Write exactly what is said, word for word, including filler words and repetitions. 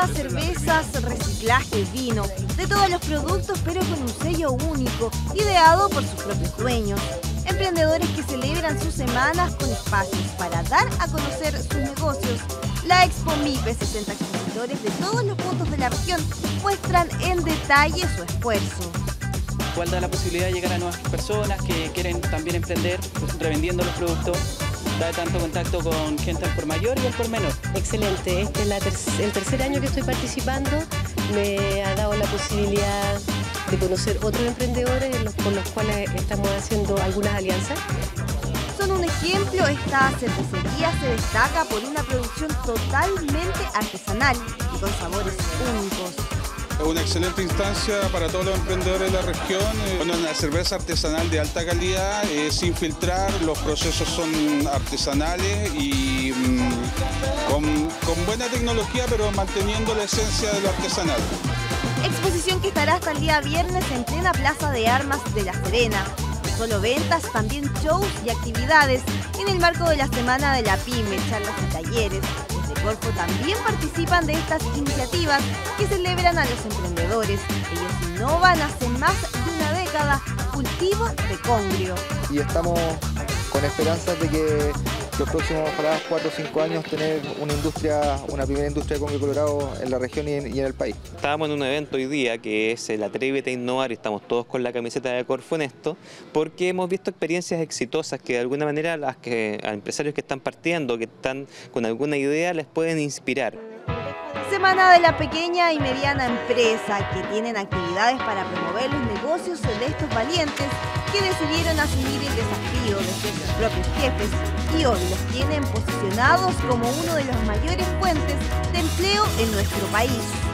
moda, cervezas, reciclaje, vino, de todos los productos pero con un sello único, ideado por sus propios dueños. Emprendedores que celebran sus semanas con espacios para dar a conocer sus negocios. La Expo MIPE, sesenta expositores de todos los puntos de la región muestran en detalle su esfuerzo. Igual da la posibilidad de llegar a nuevas personas que quieren también emprender, pues, revendiendo los productos. Da tanto contacto con gente al por mayor y al por menor. Excelente, este es la ter el tercer año que estoy participando. Me ha dado la posibilidad de conocer otros emprendedores los, con los cuales estamos haciendo algunas alianzas. Son un ejemplo, esta cervecería se destaca por una producción totalmente artesanal y con sabores únicos. Es una excelente instancia para todos los emprendedores de la región. Bueno, una cerveza artesanal de alta calidad, eh, sin filtrar, los procesos son artesanales y mmm, con, con buena tecnología, pero manteniendo la esencia de lo artesanal. Exposición que estará hasta el día viernes en plena Plaza de Armas de La Serena. No solo ventas, también shows y actividades en el marco de la Semana de la PYME, charlas y talleres. Desde Corfo también participan de estas iniciativas que celebran a los emprendedores. Ellos innovan hace más de una década, cultivo de congrio. Y estamos con esperanzas de que los próximos, ojalá, cuatro o cinco años tener una industria, una primera industria de congrio colorado en la región y en, y en el país. Estábamos en un evento hoy día que es el Atrévete a Innovar y estamos todos con la camiseta de Corfo en esto, porque hemos visto experiencias exitosas que de alguna manera las que, a empresarios que están partiendo, que están con alguna idea, les pueden inspirar. Semana de la pequeña y mediana empresa, que tienen actividades para promover los negocios de estos valientes que decidieron asumir el desafío de ser sus propios jefes y hoy los tienen posicionados como uno de los mayores fuentes de empleo en nuestro país.